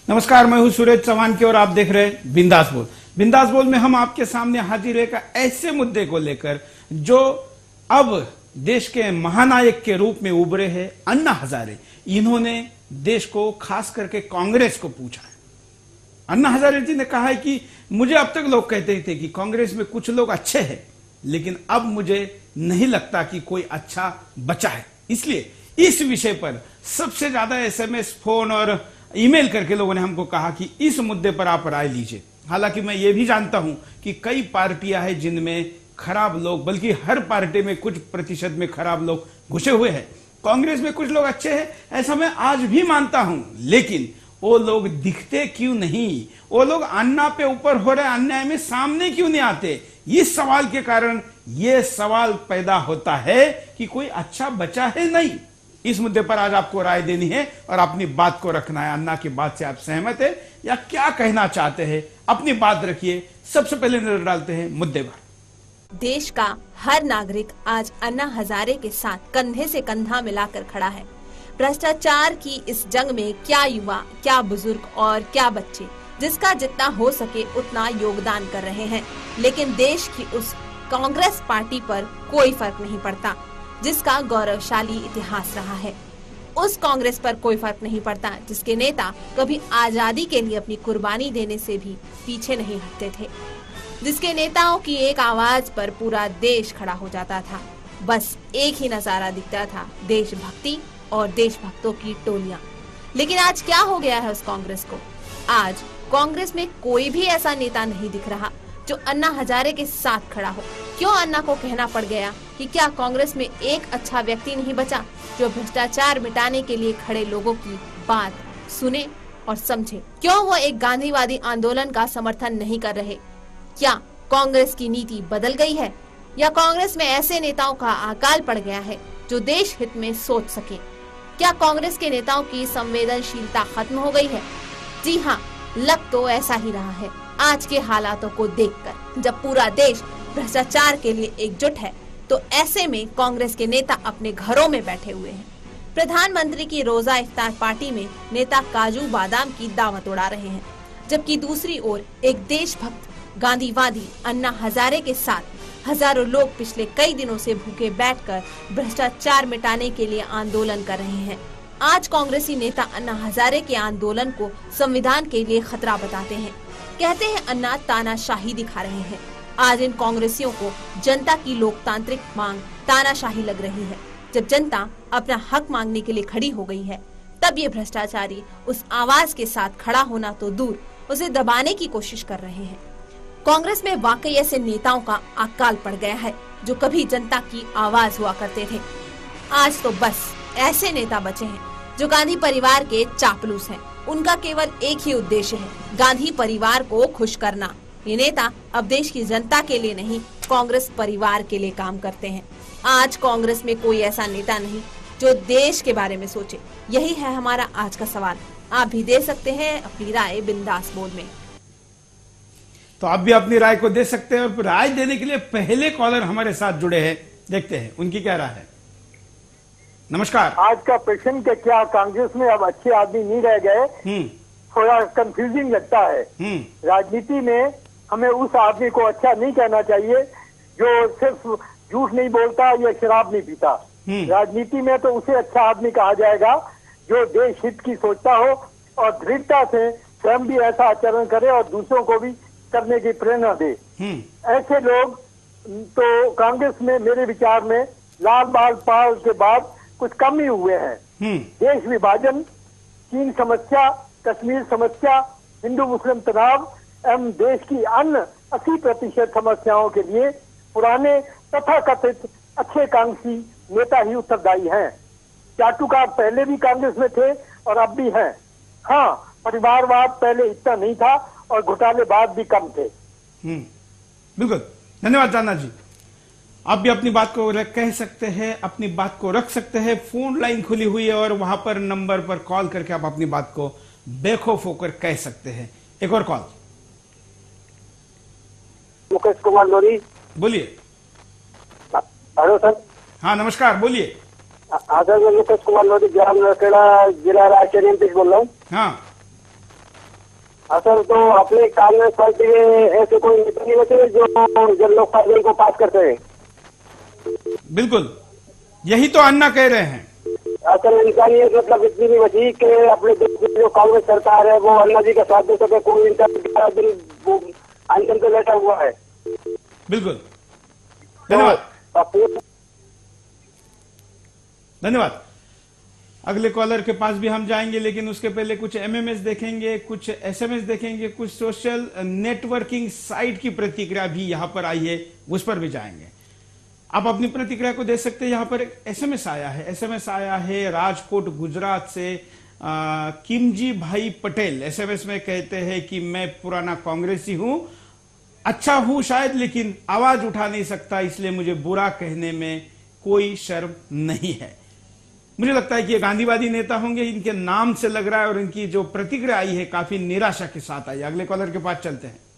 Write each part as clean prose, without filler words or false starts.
नमस्कार, मैं हूं सूरज चौहान की और आप देख रहे हैं बिंदास बोल। बिंदास बोल में हम आपके सामने हाजिर है ऐसे मुद्दे को लेकर जो अब देश के महानायक के रूप में उभरे हैं, अन्ना हजारे। इन्होंने देश को, खास करके कांग्रेस को पूछा है। अन्ना हजारे जी ने कहा है कि मुझे अब तक लोग कहते थे कि कांग्रेस में कुछ लोग अच्छे हैं, लेकिन अब मुझे नहीं लगता कि कोई अच्छा बचा है। इसलिए इस विषय पर सबसे ज्यादा एसएमएस, फोन और ईमेल करके लोगों ने हमको कहा कि इस मुद्दे पर आप राय लीजिए। हालांकि मैं ये भी जानता हूं कि कई पार्टियां हैं जिनमें खराब लोग, बल्कि हर पार्टी में कुछ प्रतिशत में खराब लोग घुसे हुए हैं। कांग्रेस में कुछ लोग अच्छे हैं, ऐसा मैं आज भी मानता हूं, लेकिन वो लोग दिखते क्यों नहीं? वो लोग अन्ना पे ऊपर हो रहे अन्याय में सामने क्यों नहीं आते? इस सवाल के कारण यह सवाल पैदा होता है कि कोई अच्छा बचा है नहीं। इस मुद्दे पर आज आपको राय देनी है और अपनी बात को रखना है। अन्ना की बात से आप सहमत है या क्या कहना चाहते हैं? अपनी बात रखिए। सबसे पहले नजर डालते हैं मुद्दे पर। देश का हर नागरिक आज अन्ना हजारे के साथ कंधे से कंधा मिलाकर खड़ा है। भ्रष्टाचार की इस जंग में क्या युवा, क्या बुजुर्ग और क्या बच्चे जिसका जितना हो सके उतना योगदान कर रहे हैं, लेकिन देश की उस कांग्रेस पार्टी पर कोई फर्क नहीं पड़ता जिसका गौरवशाली इतिहास रहा है। उस कांग्रेस पर कोई फर्क नहीं पड़ता जिसके नेता कभी आजादी के लिए अपनी कुर्बानी देने से भी पीछे नहीं हटते थे, जिसके नेताओं की एक आवाज पर पूरा देश खड़ा हो जाता था। बस एक ही नजारा दिखता था, देशभक्ति और देशभक्तों की टोलियां। लेकिन आज क्या हो गया है उस कांग्रेस को? आज कांग्रेस में कोई भी ऐसा नेता नहीं दिख रहा जो अन्ना हजारे के साथ खड़ा हो। क्यों अन्ना को कहना पड़ गया कि क्या कांग्रेस में एक अच्छा व्यक्ति नहीं बचा जो भ्रष्टाचार मिटाने के लिए खड़े लोगों की बात सुने और समझे? क्यों वो एक गांधीवादी आंदोलन का समर्थन नहीं कर रहे? क्या कांग्रेस की नीति बदल गई है या कांग्रेस में ऐसे नेताओं का अकाल पड़ गया है जो देश हित में सोच सके? क्या कांग्रेस के नेताओं की संवेदनशीलता खत्म हो गई है? जी हाँ, लग तो ऐसा ही रहा है आज के हालातों को देखकर। जब पूरा देश भ्रष्टाचार के लिए एकजुट है तो ऐसे में कांग्रेस के नेता अपने घरों में बैठे हुए हैं। प्रधानमंत्री की रोजा इफ्तार पार्टी में नेता काजू बादाम की दावत उड़ा रहे हैं, जबकि दूसरी ओर एक देशभक्त गांधीवादी अन्ना हजारे के साथ हजारों लोग पिछले कई दिनों से भूखे बैठकर भ्रष्टाचार मिटाने के लिए आंदोलन कर रहे हैं। आज कांग्रेसी नेता अन्ना हजारे के आंदोलन को संविधान के लिए खतरा बताते हैं। कहते हैं अन्ना तानाशाही दिखा रहे हैं। आज इन कांग्रेसियों को जनता की लोकतांत्रिक मांग तानाशाही लग रही है। जब जनता अपना हक मांगने के लिए खड़ी हो गई है, तब ये भ्रष्टाचारी उस आवाज के साथ खड़ा होना तो दूर, उसे दबाने की कोशिश कर रहे हैं। कांग्रेस में वाकई ऐसे नेताओं का अकाल पड़ गया है जो कभी जनता की आवाज हुआ करते थे। आज तो बस ऐसे नेता बचे हैं जो गांधी परिवार के चापलूस हैं। उनका केवल एक ही उद्देश्य है, गांधी परिवार को खुश करना। ये नेता अब देश की जनता के लिए नहीं, कांग्रेस परिवार के लिए काम करते हैं। आज कांग्रेस में कोई ऐसा नेता नहीं जो देश के बारे में सोचे। यही है हमारा आज का सवाल। आप भी दे सकते हैं अपनी राय बिंदास बोल में। तो आप भी अपनी राय को दे सकते हैं और राय देने के लिए पहले कॉलर हमारे साथ जुड़े हैं, देखते हैं उनकी क्या राय है। नमस्कार। आज का पेशेंट क्या कांग्रेस में अब अच्छे आदमी नहीं रह गए? थोड़ा कंफ्यूजिंग लगता है। राजनीति में हमें उस आदमी को अच्छा नहीं कहना चाहिए जो सिर्फ झूठ नहीं बोलता या शराब नहीं पीता। राजनीति में तो उसे अच्छा आदमी कहा जाएगा जो देश हित की सोचता हो और दृढ़ता से स्वयं भी ऐसा आचरण करे और दूसरों को भी करने की प्रेरणा दे। ऐसे लोग तो कांग्रेस में मेरे विचार में लाल बाल के बाद कुछ कम ही हुए हैं। देश विभाजन, चीन समस्या, कश्मीर समस्या, हिंदू मुस्लिम तनाव एवं देश की अन्य 80% समस्याओं के लिए पुराने तथाकथित अच्छे कांग्रेसी नेता ही उत्तरदायी हैं। चाटुकार पहले भी कांग्रेस में थे और अब भी हैं। हाँ, परिवारवाद पहले इतना नहीं था और घोटालेबाज भी कम थे। बिल्कुल, धन्यवाद चांदा जी। आप भी अपनी बात को कह सकते हैं, अपनी बात को रख सकते हैं। फोन लाइन खुली हुई है और वहां पर नंबर पर कॉल करके आप अपनी बात को बेखौफ होकर कह सकते हैं। एक और कॉल। मुकेश कुमार लोरी, बोलिए। Hello sir. हाँ नमस्कार, बोलिए। हाँ सर, मैं मुकेश कुमार लोरी, ग्राम नरखेड़ा, जिला राजचौरी एमपी से बोल रहा हूँ। हाँ सर, तो अपने कांग्रेस पार्टी में ऐसे कोई नेता नहीं बचे जो जन लोकपाल बिल को पास करते हैं? बिल्कुल, यही तो अन्ना कह रहे हैं। सर, इंसानियत मतलब इतनी नहीं बची कि अपने देश में जो कांग्रेस सरकार है वो अन्ना जी का साथ दे सके। कोई इनका 11 दिन आंदोलन पे बैठा हुआ है। बिल्कुल, धन्यवाद। तो धन्यवाद। अगले कॉलर के पास भी हम जाएंगे, लेकिन उसके पहले कुछ एमएमएस देखेंगे, कुछ एसएमएस देखेंगे, कुछ सोशल नेटवर्किंग साइट की प्रतिक्रिया भी यहां पर आई है, उस पर भी जाएंगे। आप अपनी प्रतिक्रिया को दे सकते हैं। यहां पर एक एसएमएस आया है राजकोट गुजरात से किमजी भाई पटेल। एसएमएस में कहते हैं कि मैं पुराना कांग्रेसी हूं, अच्छा हूं शायद, लेकिन आवाज उठा नहीं सकता, इसलिए मुझे बुरा कहने में कोई शर्म नहीं है। मुझे लगता है कि ये गांधीवादी नेता होंगे, इनके नाम से लग रहा है, और इनकी जो प्रतिक्रिया आई है काफी निराशा के साथ आई। अगले कॉलर के पास चलते हैं।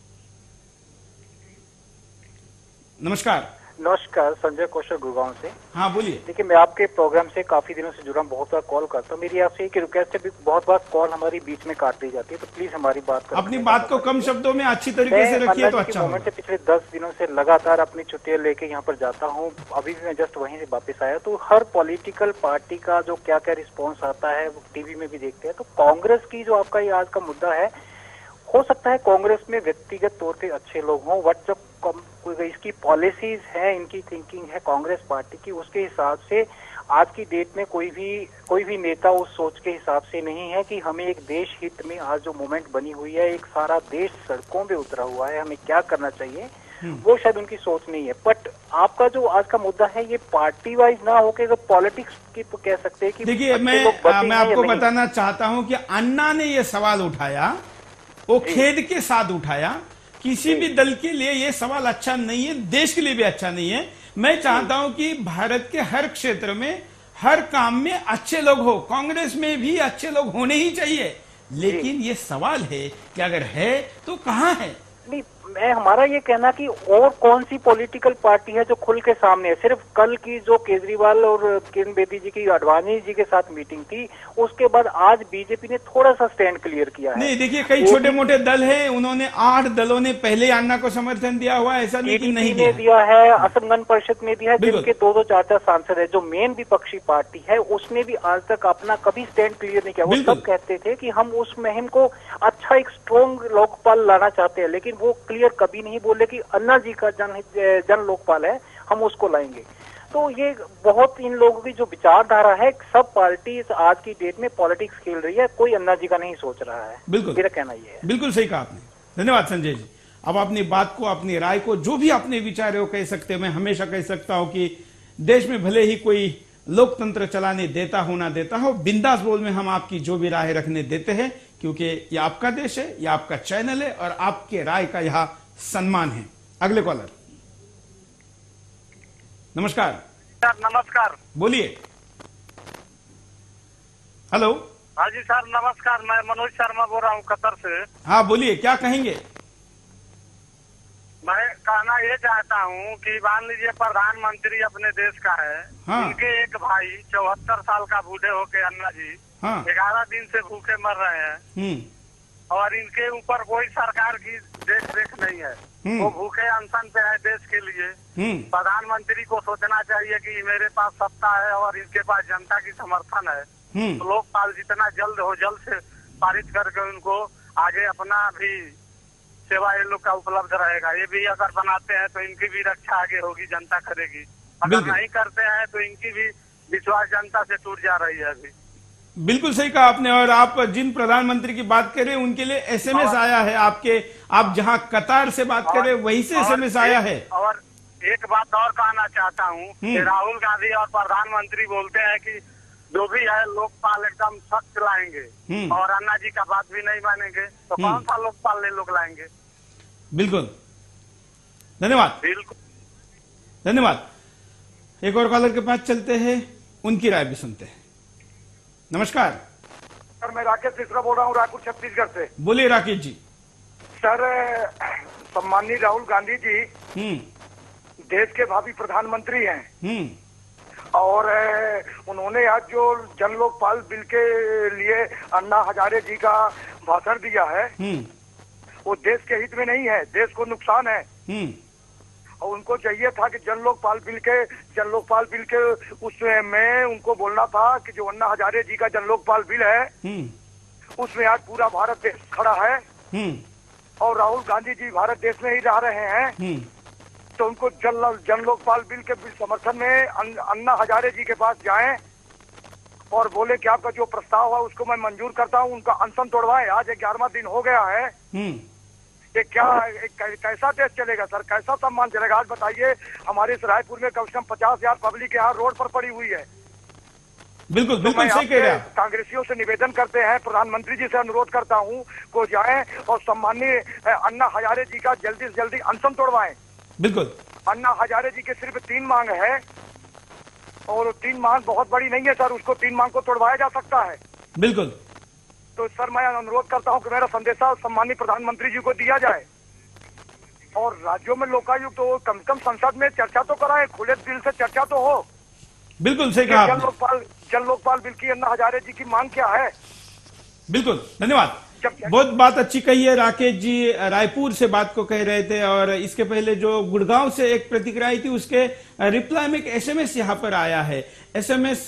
नमस्कार। नमस्कार, संजय कौशल गुड़गांव से। हाँ, बोलिए। देखिए, मैं आपके प्रोग्राम से काफी दिनों से जुड़ा हूं, बहुत बार कॉल करता हूं। मेरी आपसे एक रिक्वेस्ट है, भी बहुत बार कॉल हमारी बीच में काट दी जाती है, तो प्लीज हमारी बात कर, अपनी बात को कम शब्दों में अच्छी तरीके से रखिए तो अच्छा होगा। से पिछले 10 दिनों से लगातार अपनी छुट्टियां लेके यहाँ पर जाता हूँ। अभी भी मैं जस्ट वहीं से वापस आया, तो हर पॉलिटिकल पार्टी का जो क्या क्या रिस्पॉन्स आता है वो टीवी में भी देखते हैं। तो कांग्रेस की जो आपका ये आज का मुद्दा है, हो सकता है कांग्रेस में व्यक्तिगत तौर पे अच्छे लोग हों, बट जब इसकी पॉलिसीज है, इनकी थिंकिंग है कांग्रेस पार्टी की, उसके हिसाब से आज की डेट में कोई भी नेता उस सोच के हिसाब से नहीं है कि हमें एक देश हित में आज जो मूवमेंट बनी हुई है, एक सारा देश सड़कों पे उतरा हुआ है, हमें क्या करना चाहिए, वो शायद उनकी सोच नहीं है। बट आपका जो आज का मुद्दा है, ये पार्टी वाइज ना होकर पॉलिटिक्स की कह सकते हैं कि देखिए, मैं आपको बताना चाहता हूं कि अन्ना ने ये सवाल उठाया, वो खेद के साथ उठाया। किसी भी दल के लिए यह सवाल अच्छा नहीं है, देश के लिए भी अच्छा नहीं है। मैं चाहता हूं कि भारत के हर क्षेत्र में, हर काम में अच्छे लोग हो, कांग्रेस में भी अच्छे लोग होने ही चाहिए। लेकिन ये सवाल है कि अगर है तो कहां है? नहीं, हमारा ये कहना कि और कौन सी पॉलिटिकल पार्टी है जो खुल के सामने है। सिर्फ कल की जो केजरीवाल और किरण बेदी जी की अडवाणी जी के साथ मीटिंग थी, उसके बाद आज बीजेपी ने थोड़ा सा स्टैंड क्लियर किया है। नहीं, देखिए, कई छोटे मोटे दल हैं, उन्होंने 8 दलों ने पहले अन्ना को समर्थन दिया हुआ, ऐसा नहीं कि नहीं दिया है, असम गण परिषद ने दिया है, जिनके 2-2, 4-4 सांसद है। जो मेन विपक्षी पार्टी है उसने भी आज तक अपना कभी स्टैंड क्लियर नहीं किया। वो सब कहते थे कि हम उस मुहिम को अच्छा एक स्ट्रॉन्ग लोकपाल लाना चाहते हैं, लेकिन वो क्लियर कभी नहीं बोले कि अन्ना जी का जन लोकपाल है, हम उसको लाएंगे। तो ये बहुत इन लोगों की जो विचारधारा है, सब पार्टी आज की डेट में पॉलिटिक्स खेल रही है, कोई अन्ना जी का नहीं सोच रहा है। बिल्कुल, मेरा कहना ये है। बिल्कुल सही कहा आपने। धन्यवाद संजय जी। अब अपनी बात को, अपनी राय को, जो भी अपने विचार है वो कह सकते हैं। मैं हमेशा कह सकता हूं कि देश में भले ही कोई लोकतंत्र चलाने देता हो ना देता हो, बिंदास बोल में हम आपकी जो भी राय रखने देते हैं, क्योंकि ये आपका देश है, ये आपका चैनल है, और आपके राय का यहां सम्मान है। अगले कॉलर। नमस्कार। सर नमस्कार। बोलिए। हेलो। हाँ जी सर नमस्कार, मैं मनोज शर्मा बोल रहा हूँ कतर से। हाँ, बोलिए, क्या कहेंगे? मैं कहना ये चाहता हूँ कि मान लीजिए प्रधानमंत्री अपने देश का है, हाँ। इनके एक भाई 74 साल का बूढ़े होके अन्ना जी, हाँ। 11 दिन से भूखे मर रहे हैं, और इनके ऊपर कोई सरकार की देख रेख नहीं है। वो भूखे अनशन पे है देश के लिए। प्रधानमंत्री को सोचना चाहिए कि मेरे पास सत्ता है और इनके पास जनता की समर्थन है, तो लोकपाल जितना जल्द हो जल्द से पारित करके उनको आगे अपना भी सेवा ये लोग का उपलब्ध रहेगा। ये भी अगर बनाते हैं तो इनकी भी रक्षा आगे होगी, जनता करेगी। अगर नहीं करते हैं तो इनकी भी विश्वास जनता से टूट जा रही है अभी। बिल्कुल सही कहा आपने। और आप जिन प्रधानमंत्री की बात कर रहे हैं उनके लिए एसएमएस आया है आपके, आप जहां कतार से बात कर रहे हैं वहीं से एसएमएस आया है। और एक बात और कहना चाहता हूँ कि राहुल गांधी और प्रधानमंत्री बोलते हैं कि जो भी है लोकपाल एकदम सख्त लाएंगे, और अन्ना जी का बात भी नहीं मानेंगे, तो कौन सा लोकपाल ले लोग लाएंगे? बिल्कुल, धन्यवाद। बिल्कुल, धन्यवाद। एक और कॉलर के पास चलते हैं, उनकी राय भी सुनते हैं। नमस्कार सर, मैं राकेश मिश्रा बोल रहा हूँ रायपुर छत्तीसगढ़ से। बोलिए राकेश जी। सर, सम्माननीय राहुल गांधी जी देश के भावी प्रधानमंत्री हैं, और उन्होंने आज जो जन लोकपाल बिल के लिए अन्ना हजारे जी का भाषण दिया है वो देश के हित में नहीं है, देश को नुकसान है। और उनको चाहिए था कि जन लोकपाल बिल के उसमें उनको बोलना था कि जो अन्ना हजारे जी का जन लोकपाल बिल है उसमें आज पूरा भारत देश खड़ा है और राहुल गांधी जी भारत देश में ही रह रहे हैं, तो उनको जन लोकपाल बिल के समर्थन में अन्ना हजारे जी के पास जाएं और बोले कि आपका जो प्रस्ताव है उसको मैं मंजूर करता हूं, उनका अनशन तोड़वाएं। आज 11वां दिन हो गया है। ये क्या कैसा देश चलेगा सर, कैसा सम्मान चलेगा? आज बताइए, हमारे इस रायपुर में कम से कम 50,000 पब्लिक यहाँ रोड पर पड़ी हुई है। बिल्कुल बिल्कुल सही कह रहे हैं। कांग्रेसियों से निवेदन करते हैं, प्रधानमंत्री जी से अनुरोध करता हूँ को जाएं और सम्मानीय अन्ना हजारे जी का जल्दी से जल्दी अनशन तोड़वाएं। बिल्कुल, अन्ना हजारे जी के सिर्फ 3 मांग है और 3 मांग बहुत बड़ी नहीं है सर, उसको 3 मांग को तोड़वाया जा सकता है। बिल्कुल, तो सर मैं अनुरोध करता हूं कि मेरा संदेशा सम्मानीय प्रधानमंत्री जी को दिया जाए और राज्यों में लोकायुक्त तो कम से कम संसद में चर्चा तो कराए, खुले दिल से चर्चा तो हो। बिल्कुल सही कहा। जन लोकपाल बिल की अन्ना हजारे जी की मांग क्या है? बिल्कुल, धन्यवाद। बहुत बात अच्छी कही है। राकेश जी रायपुर से बात को कह रहे थे और इसके पहले जो गुड़गांव से एक प्रतिक्रिया आई थी उसके रिप्लाई में एक एसएमएस यहां पर आया है। एसएमएस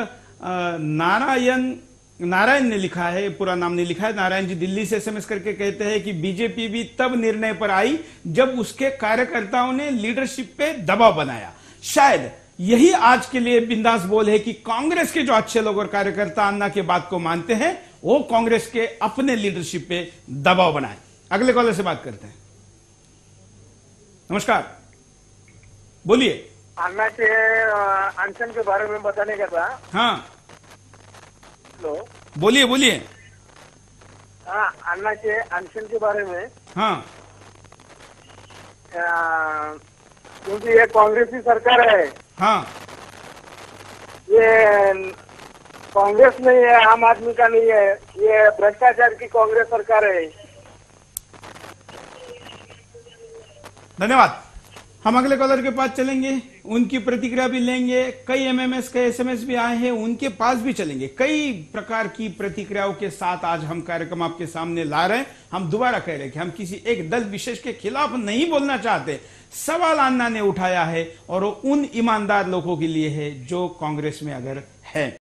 नारायण ने लिखा है, पूरा नाम नहीं लिखा है। नारायण जी दिल्ली से एसएमएस करके कहते हैं कि बीजेपी भी तब निर्णय पर आई जब उसके कार्यकर्ताओं ने लीडरशिप पे दबाव बनाया। शायद यही आज के लिए बिंदास बोल है कि कांग्रेस के जो अच्छे लोग और कार्यकर्ता अन्ना के बात को मानते हैं वो कांग्रेस के अपने लीडरशिप पे दबाव बनाए। अगले कॉलर से बात करते हैं। नमस्कार, बोलिए। अन्ना के अनशन के बारे में बताने का था। हाँ, हेलो, बोलिए। हाँ, अन्ना के अनशन के बारे में। हाँ, क्योंकि ये कांग्रेस की सरकार है। हाँ, ये कांग्रेस नहीं है, आम आदमी का नहीं है, ये भ्रष्टाचार की कांग्रेस सरकार है। धन्यवाद। हम अगले कॉलर के पास चलेंगे, उनकी प्रतिक्रिया भी लेंगे। कई एमएमएस के एसएमएस भी आए हैं, उनके पास भी चलेंगे। कई प्रकार की प्रतिक्रियाओं के साथ आज हम कार्यक्रम आपके सामने ला रहे हैं। हम दोबारा कह रहे हैं कि हम किसी एक दल विशेष के खिलाफ नहीं बोलना चाहते। सवाल अन्ना ने उठाया है और वो उन ईमानदार लोगों के लिए है जो कांग्रेस में अगर है।